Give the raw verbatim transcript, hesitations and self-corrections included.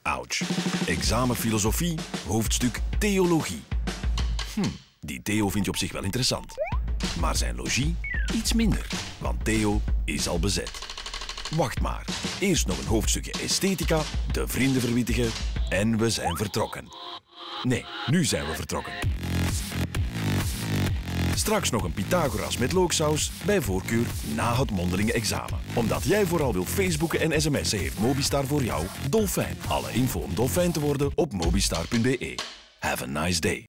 Ouch. Examen filosofie, hoofdstuk theologie. Hm, die Theo vind je op zich wel interessant. Maar zijn logie iets minder, want Theo is al bezet. Wacht maar, eerst nog een hoofdstukje esthetica, de vrienden verwittigen en we zijn vertrokken. Nee, nu zijn we vertrokken. Straks nog een Pythagoras met looksaus, bij voorkeur na het mondelinge examen. Omdat jij vooral wil Facebooken en sms'en, heeft Mobistar voor jou Dolfijn. Alle info om Dolfijn te worden op mobistar punt be. Have a nice day.